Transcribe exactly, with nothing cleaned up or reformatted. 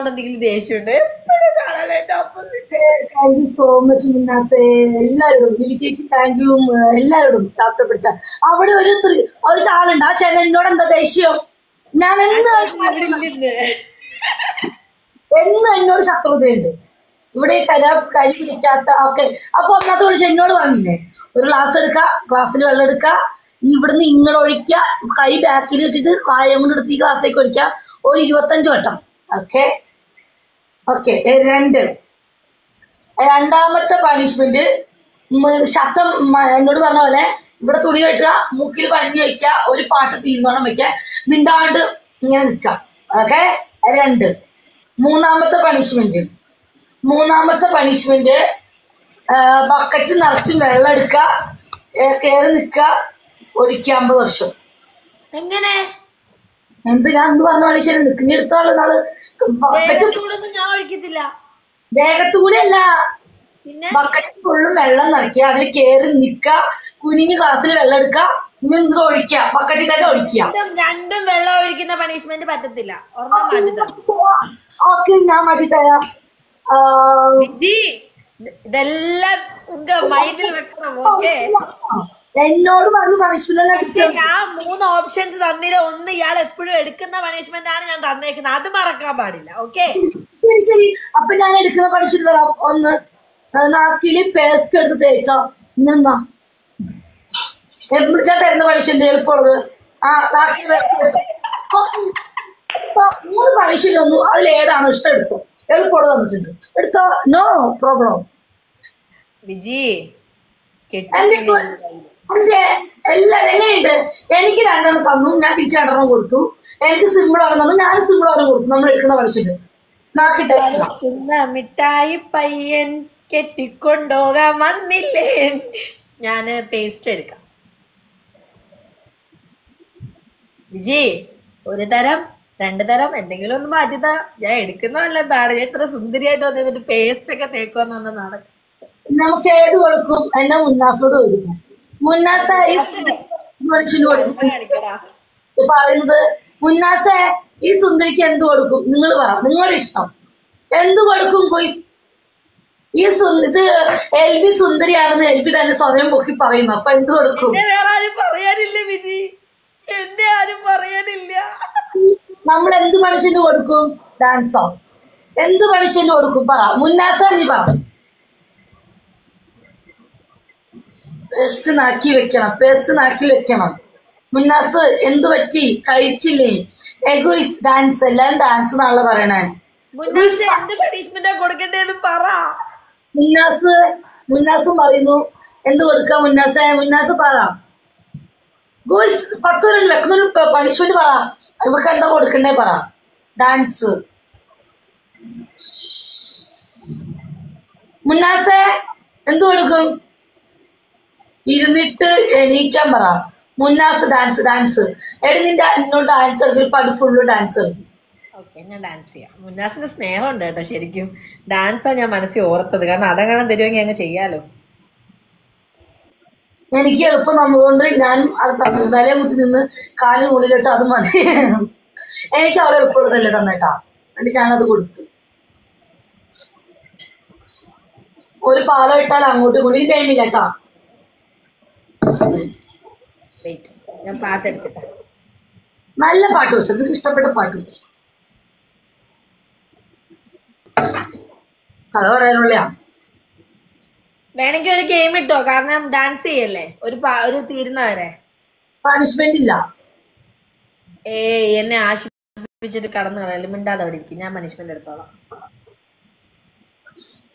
എന്തെങ്കിലും ദേഷ്യമുണ്ട് എപ്പോഴും കാണാനായിട്ട് opposite. Thank you so much മുന്നാസെ. എല്ലാവരോടും ലിലി ചേച്ചി താങ്ക് യു. എല്ലാവരോടും താപ്ത പിടിച്ച അവിടെ ഒരു ത്രി- ഒരു ആളുണ്ട്. ആ ചേട്ടൻ എന്നോട് എന്താ ദേഷ്യം? ഞാൻ എന്ന് എന്ന് എന്നോട് ശത്രുതയുണ്ട്. ഇവിടെ കര കരി പിടിക്കാത്ത ഓക്കെ. അപ്പൊ ഒന്നാമത്തെ വിളിച്ച് എന്നോട് പറഞ്ഞില്ലേ, ഒരു ഗ്ലാസ് എടുക്കുക, ഗ്ലാസ്സിൽ വെള്ളം എടുക്കുക, ഇവിടുന്ന് ഇങ്ങോട്ട് ഒഴിക്കുക, കൈ ബാക്കിൽ ഇട്ടിട്ട് വായ കൊണ്ട് എടുത്ത് ഈ ഗ്ലാസ്സിലേക്ക് ഒഴിക്കുക, ഒരു ഇരുപത്തഞ്ച് വട്ടം. Okay okay. രണ്ട് രണ്ടാമത്തെ പണിഷ്മെന്റ് ശബ്ദം എന്നോട് പറഞ്ഞ പോലെ ഇവിടെ തുണി കെട്ടുക, മൂക്കിൽ പഞ്ഞി വയ്ക്കുക, ഒരു പാട്ട് തീരുമാനം വയ്ക്കുക, മിണ്ടാണ്ട് ഇങ്ങനെ നിൽക്കുക. ഓക്കെ. രണ്ട് മൂന്നാമത്തെ പണിഷ്മെന്റ് മൂന്നാമത്തെ പണിഷ്മെന്റ് ബക്കറ്റ് നിറച്ചും വെള്ളം എടുക്കുക, കയറി നിൽക്കുക, ഒഴിക്കുക, അമ്പത് വർഷം. എങ്ങനെ എന്ത് ഞാൻ എന്ത് പറഞ്ഞ മനുഷ്യൻ നിൽക്കുന്ന എടുത്താള് നാള് ബക്കറ്റ് ഞാൻ ഒഴിക്കത്തില്ല. ദേഹത്തുകൂടി അല്ല, പിന്നെ ബക്കറ്റ് ഫുള്ളും വെള്ളം നിറയ്ക്കുക, അതിൽ കയറി നിൽക്കുക, കുനിഞ്ഞ് ഗ്ലാസ്സിൽ വെള്ളം എടുക്കുക, ഇനി എന്ത് ഒഴിക്കുക, ബക്കറ്റിൽ തന്നെ ഒഴിക്കുക. രണ്ടും വെള്ളം ഒഴിക്കുന്ന പണിഷ്മെന്റ് പറ്റത്തില്ല. ഒരെണ്ണം മാറ്റിത്തരാം. ഓക്കെ ഞാൻ മാറ്റി തരാം. ഇതെല്ലാം മൈൻഡിൽ വെക്കണം. ഓക്കെ. എന്നോട് പറഞ്ഞു പണിഷ്മെന്റ്. ഞാൻ മൂന്ന് ഓപ്ഷൻസ് തന്നില്ല. ഒന്ന് ഇയാൾ എപ്പോഴും എടുക്കുന്ന പണിഷ്മെന്റ് ആണ് ഞാൻ തന്നേക്കുന്നത്, അത് മറക്കാൻ പാടില്ല. ഓക്കെ ശരി ശരി. അപ്പൊ ഞാൻ എടുക്കുന്ന പണിഷ്മെന്റ് തരാം. ഒന്ന് നാക്കില് പേസ്റ്റ് എടുത്ത് തേച്ചോ. ഇന്നെന്താ എവിടുത്തെ തരുന്ന പണിഷ്മെന്റ് എളുപ്പമുള്ളത്? ആ നാക്കിൽ മൂന്ന് പണിഷ്മെന്റ് ഒന്നു, അതിൽ ഏതാണ് ഇഷ്ടം എടുത്തോ. എളുപ്പമുള്ളത് തന്നിട്ടുണ്ട്, എടുത്തോ. No problem. വിജി എന്റെ എല്ലാരും എങ്ങനെയുണ്ട്? എനിക്ക് രണ്ടെണ്ണം തന്നു, ഞാൻ തിരിച്ച് രണ്ടെണ്ണം കൊടുത്തു. എനിക്ക് സിമ്പിൾ ആണ് തന്നു, ഞാൻ സിമ്പിൾ ആണ് കൊടുത്തു. നമ്മൾ എടുക്കുന്ന പഠിച്ചിട്ട് നാക്കിട്ട മിഠായി പയ്യൻ കെട്ടിക്കൊണ്ടോകാൻ വന്നില്ലേ. ഞാന് പേസ്റ്റ് എടുക്കാം. വിജി ഒരു തരം രണ്ടു തരം എന്തെങ്കിലും ഒന്ന് മാറ്റിത്താ. ഞാൻ എടുക്കുന്നതല്ലെന്താണ്, ഞാൻ ഇത്ര സുന്ദരിയായിട്ട് വന്നിട്ട് പേസ്റ്റ് ഒക്കെ തേക്കുമെന്ന് പറഞ്ഞ നടക്കും. നമുക്ക് ഏത് കൊടുക്കും? എന്നെ മുന്നാസോട് കൊടുക്കും. മുന്നാസ ഈ മനുഷ്യന് കൊടുക്കും പറയുന്നത്. മുന്നാസ ഈ സുന്ദരിക്ക് എന്ത് കൊടുക്കും? നിങ്ങൾ പറ, നിങ്ങളുടെ ഇഷ്ടം എന്ത് കൊടുക്കും? ഈ ഇത് എൽ ബി സുന്ദരിയാണെന്ന് എൽ ബി തന്നെ സ്വയം പൊക്കി പറയുന്നു. അപ്പൊ എന്ത് കൊടുക്കും? വേറെ ആരും പറയാനില്ല വിജി, എന്നെ ആരും പറയാനില്ല. നമ്മൾ എന്ത് മനുഷ്യന് കൊടുക്കും? ഡാൻസോ എന്ത് മനുഷ്യന് കൊടുക്കും? പറ മുന്നാസ, നീ പറ. പേസ്റ്റ് നാക്കി വെക്കണം, പേസ്റ്റ് നാക്കി വെക്കണം. മുന്നാസ് എന്ത് പറ്റി? കഴിച്ചില്ലേ? എഗോയിസ് ഡാൻസ്, എല്ലാരും ഡാൻസ് എന്നാണല്ലോ പറയണേ. പറ മുന്നാസ്. മുന്നാസും പറയുന്നു എന്ത് കൊടുക്കാം മുന്നാസ. മുന്നാസ് പറ. ഗോയ്സ് പത്ത് പേരുണ്ട്, വെക്കുന്നൊരു പണിഷ്മെന്റ് പറ. ഇവർക്ക് എന്താ കൊടുക്കണ്ടേ പറ. ഡാൻസ്. മുന്നാസ എന്ത് കൊടുക്കും? ഇരുന്നിട്ട് എണീക്കാൻ പറ. Munnas dance dance. എടി നിന്റെ എന്നോട് ഡാൻസ് കളിക്കും, പടി ഫുള്ള് ഡാൻസ് കളിക്കും. ഓക്കെ ഞാൻ ഡാൻസ് ചെയ്യാം. മുന്നാസിന് സ്നേഹം ഉണ്ട് കേട്ടോ. ശരിക്കും ഡാൻസാ ഞാൻ മനസ്സിൽ ഓർത്തത്, കാരണം അതെങ്ങനെ തരുമെങ്കിൽ അങ്ങ് ചെയ്യാലോ. എനിക്ക് എളുപ്പം തന്നതുകൊണ്ട് ഞാൻ അത് തന്നു. നിലയെ കുത്തി നിന്ന് കാലിന് ഉള്ളിലിട്ട് അത് മതി. എനിക്ക് അവളെ എളുപ്പമുള്ളതല്ലേ തന്നേട്ടാ, എന്നിട്ട് ഞാനത് കൊടുത്തു. ഒരു പാലം ഇട്ടാൽ അങ്ങോട്ടും കൂടി ടൈമില്ല കേട്ടാ. ഞാൻ പാട്ട് എടുക്കട്ടെ. നല്ല പാട്ട് വെച്ചു, നിങ്ങൾക്ക് ഇഷ്ടപ്പെട്ട പാട്ട് വെച്ചു. കഥ പറയാനുള്ള വേണമെങ്കിൽ ഒരു ഗെയിം ഇട്ടോ, കാരണം ഡാൻസ് ചെയ്യല്ലേ ഒരു ഒരു തീരുന്നവരെ. പണിഷ്മെന്റ് ഇല്ല. ഏ എന്നെ ആശിപ്പിച്ചിട്ട് കടന്നു കളയല്ലേ. മിണ്ടാതെ അവിടെ ഇരിക്കും, ഞാൻ പണിഷ്മെന്റ് എടുത്തോളാം.